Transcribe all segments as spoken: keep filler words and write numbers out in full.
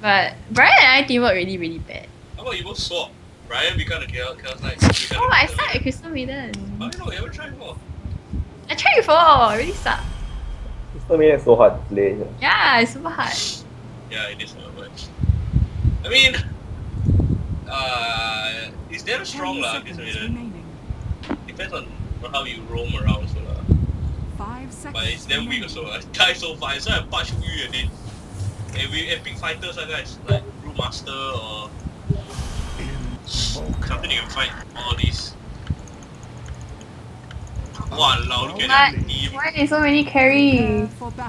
But Brian and I teamwork really, really bad. How about you both swap? Brian become the Chaos, Chaos Knight. Oh, I suck at Crystal Maiden. How do you know? You ever tried before? I tried before, I really suck. Crystal Maiden is so hard to play. Yeah, it's super hard. Yeah, it is. But I mean, uh, it's damn strong lah. Crystal Maiden. Depends on, on how you roam around, so lah. Five seconds. But it's damn weak also. I die so fast. So I punch you and then. And we epic fighters are guys, like Brewmaster or something you can fight all these. Wow, look at that team. Why is so many carry?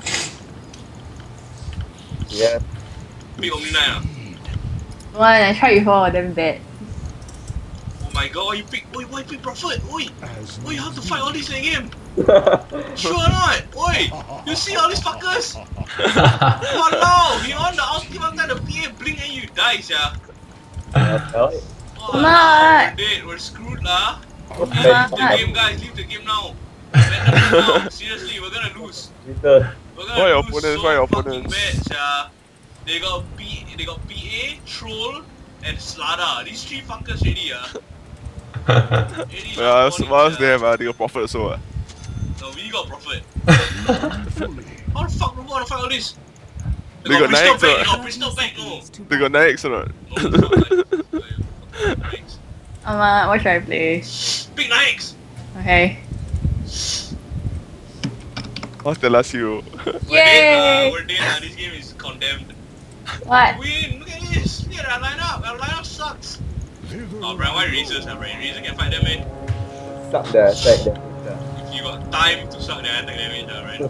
Yeah. Big Omni Knight ah. One, I tried before, damn bad. Oh my god, you pick, oi, why pick Prophet? Oi, oi, you have to fight all these in a game. Sure or not? Oi, you see all these fuckers? Walao, you on the ultimate time, the P A blink and you die, yeah. Oh, Nah. we're dead, we're screwed lah. Okay. Leave the game, guys, leave the game now. now. Seriously, we're gonna lose. We're gonna Why your lose opponents? so Why your fucking opponents? bad, yeah. They got P, they got P A, Troll, and Slada. These three fuckers really, ah. Yeah, what else they have? Uh, they got Prophet also. Uh. No, we got Prophet. How the fuck we wanna fight all this? They, They got, got Bristol knights, back, they uh. got Bristol back, no. They got Nyx or not? No, it's not like, Nyx. Um, what should I play? Big Nyx! Okay. What's the last hero? We're dead, Yay! uh, we're dead, uh, this game is condemned. What? Win! Look at this! Look at our lineup! Our lineup sucks! Oh, Brian, why Razors? Uh, Brian, Razor can fight them, man. Suck the attack damage. If you got time to suck their attack damage, uh, right?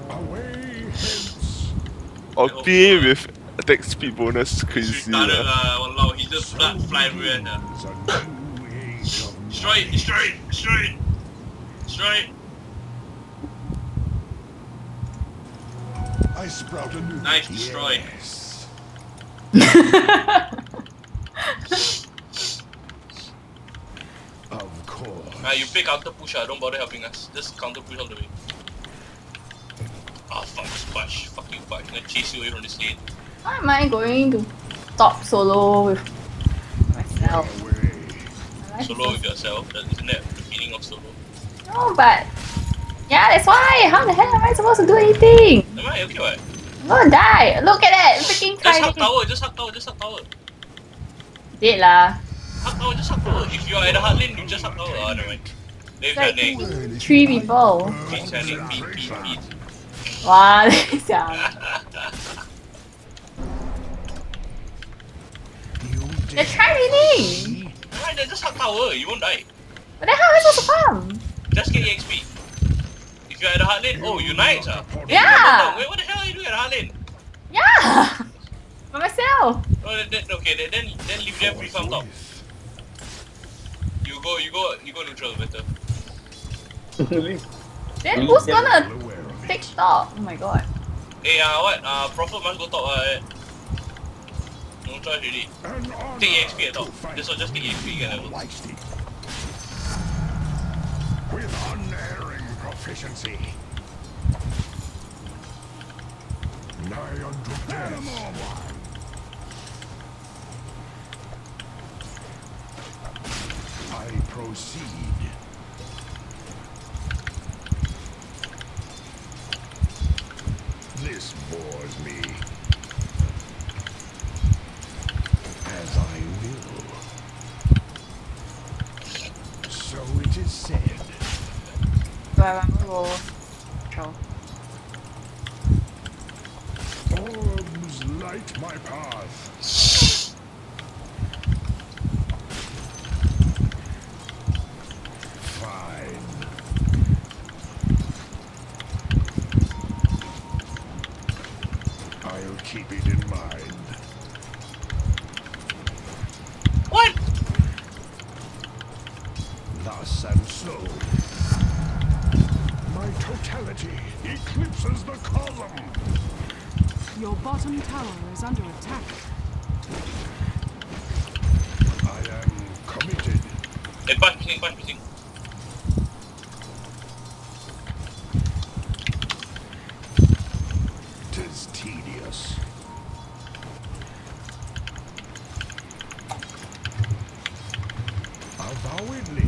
Ulti with attack speed bonus is He's crazy. retarded, Uh. uh, walao, he just blood fly everywhere, uh. Destroy it! Destroy it! Destroy it! Destroy it! I sprout a new Nice, destroy. Of course. Ah, you play counter push, uh, don't bother helping us. Just counter push all the way. Ah, fuck, Splash. Fuck you, Splash. I'm gonna chase you away from this lane. Why am I going to top solo with myself? My life Solo is with so- yourself. That- Isn't that the feeling of solo? No, but yeah, that's why. How the hell am I supposed to do anything? Am I okay, what? I'm gonna die. Look at that, freaking Just hug tiny. tower, just hug tower, just hug tower. Dead lah. Hug tower, just hug tower. If you are at the hard lane, you just hug tower. Ah, never mind. Leave Like your neck. three people. Beat, Channing, beat, beat, beat. Wow, that's yeah. They're trying really. Alright, then just hug tower. You won't die. But then how am I supposed to farm? Just get E X P. If you're at the hard lane, oh, you nice, ah. Yeah. Wait, what the hell are you doing at the hard lane? Yeah. By myself. Oh, then, then, okay, then, then, then leave them free farm top. You go, you go, you go neutral better. Then who's gonna take top? Oh my god. Hey, uh, what? Uh, Prophet must go top, uh, no choice really. Take E X P at top. Just, just take E X P, get level. With unerring proficiency. Nigh unto death. I proceed. This bores me. As I will. So it is said. Well, I'm gonna go control. Orbs light my path. Fine. I'll keep it in mind. What? Thus and so. My totality eclipses the column. Your bottom tower is under attack. I am committed. Hey, punch me, punch me. Tis tedious. Avowedly.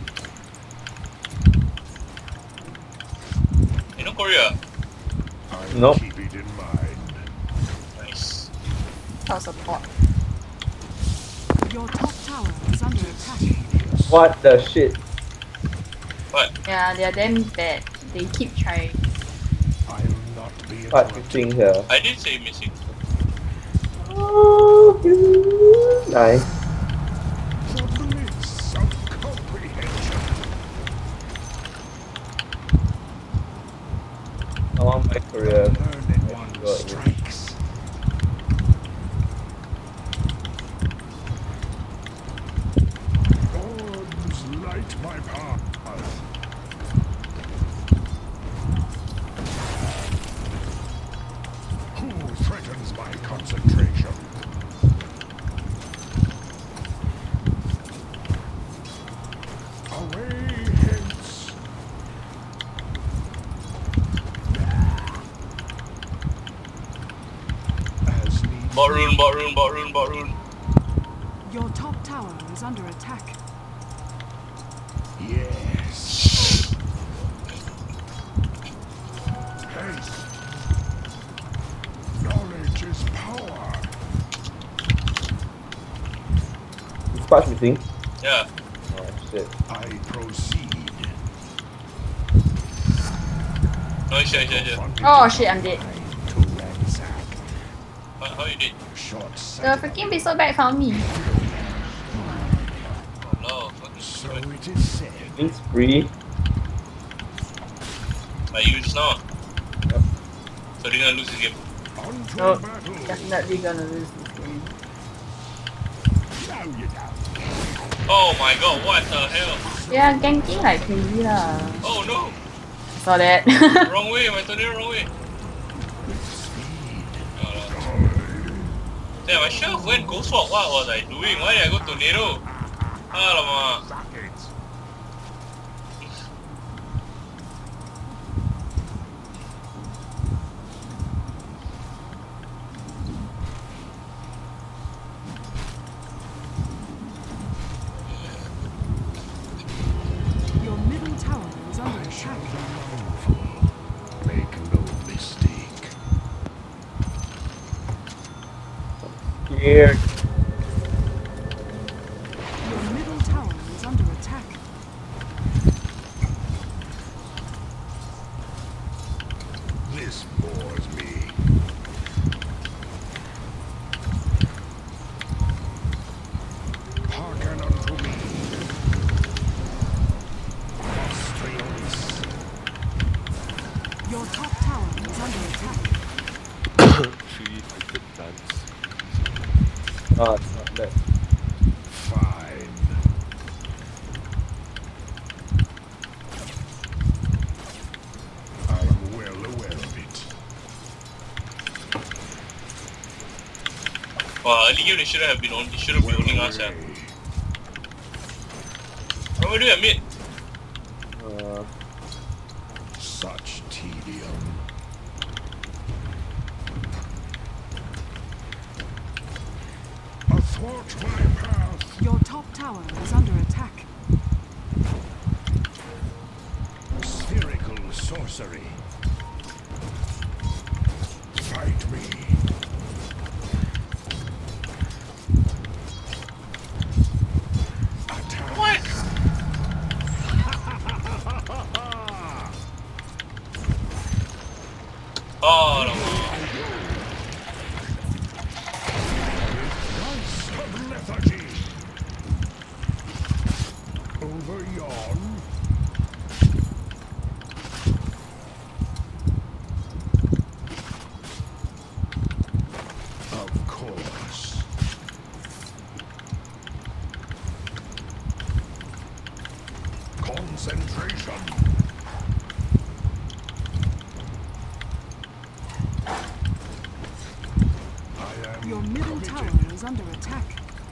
You know Korea? I'll Nope. keep it in mind. Nice. I'll support. Your top tower is under attack. What the shit? What? Yeah, they're damn bad. They keep trying. I'll not be What you interrupted. think here? I did say missing. Oh, nice. The bliss of comprehension. I want my career. Learning one Got you. strikes. Gods light my path. Who threatens my concentration? Away hence. As need Bot rune, bot rune, bot rune, bot rune. Your top tower is under attack. Yes. Haste. Knowledge is power. Is Sparge missing? Yeah. Oh shit. I proceed. No, it's here, it's here, it's here. Confronted Oh shit, I'm dead. to ransack. How, how you did? Short The sighted. freaking pistol bag found me. Oh no, fucking So stupid. it is said. It's free. Like you just now. Yep. So they're gonna lose this game. Onto No, battle. definitely gonna lose this game. Now you know. Oh my god, what the hell? Yeah, ganking like crazy lah. Oh no! Saw that. Wrong way, my tornado wrong way. Oh, no. Damn, I should have went Ghost Walk. What was I doing? Why did I go tornado? Alamak. Sockets. Your middle tower is under I shall attack. be mindful. Make no mistake. Scared. Your middle tower is under attack. This bores me. Hearken unto me. Austrians. Your top tower is under attack. Three hundred dance. Ah, it's not bad. Fine. I am well aware of it. Wow, early game they shouldn't have been on. They should have been owning us. Yeah. Away. What am I doing at mid? Uh, Such tedium. Athwart my path. Your top tower is under attack. Spherical sorcery. Fight me. Attack. What? Oh no. Rice of lethargy. Over yon. Of course. Concentration. I am Your middle committed. tower is under attack.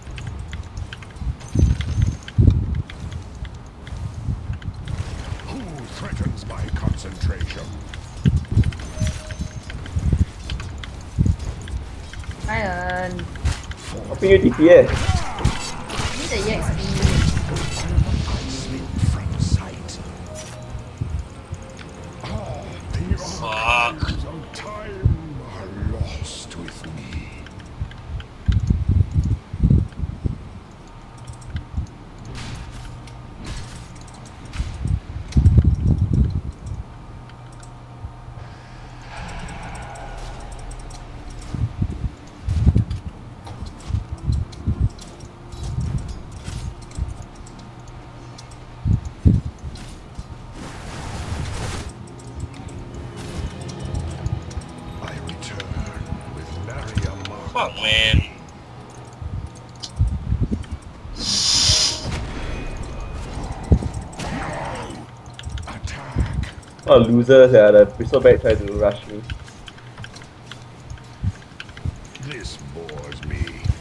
Who threatens my concentration? Ryan, Open your D P S. need the E X P. Fuck, man. Attack. Oh, losers, yeah, the bristleback tried to rush me. This bores me.